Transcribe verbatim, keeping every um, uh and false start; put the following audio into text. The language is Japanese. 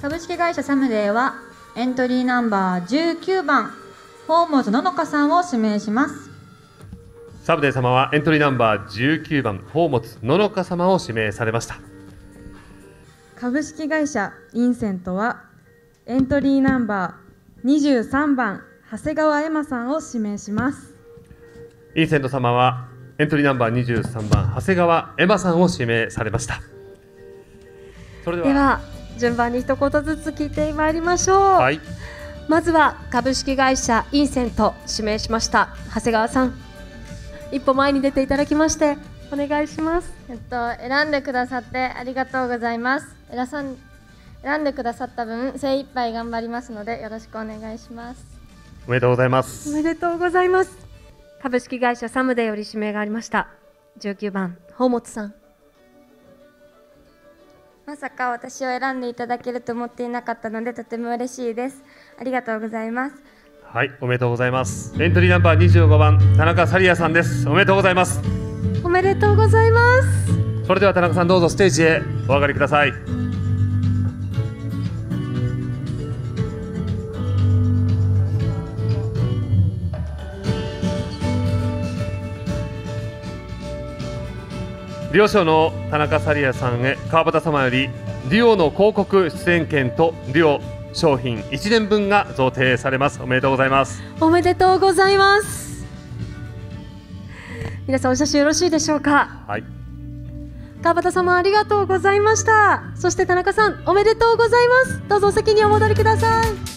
株式会社サムデーはエントリーナンバーじゅうきゅうばん宝本ののかさんを指名します。 サムデー様はエントリーナンバーじゅうきゅうばん宝本ののか様を指名されました。 株式会社インセントはエントリーナンバーにじゅうさんばん長谷川エマさんを指名します。 インセント様はエントリーナンバーにじゅうさんばん長谷川エマさんを指名されました。それでは、 では順番に一言ずつ聞いてまいりましょう。 はい、 まずは株式会社インセント指名しました長谷川さん、一歩前に出ていただきましてお願いします。 えっと、選んでくださってありがとうございます。選さん選んでくださった分精一杯頑張りますのでよろしくお願いします。 おめでとうございます。 おめでとうございます。株式会社サムデーより指名がありましたじゅうきゅうばん宝本さん。 まさか私を選んでいただけると思っていなかったのでとても嬉しいです。ありがとうございます。 はい、おめでとうございます。エントリーナンバーにじゅうごばん田中紗里也さんです。おめでとうございます。 おめでとうございます。 それでは田中さん、どうぞステージへお上がりください。デュオ賞の田中紗里也さんへ川端様よりデュオの広告出演権とデュオ商品いちねんぶんが贈呈されます。おめでとうございます。 おめでとうございます。皆さんお写真よろしいでしょうか。 はい、 川端様ありがとうございました。そして田中さんおめでとうございます。どうぞお席にお戻りください。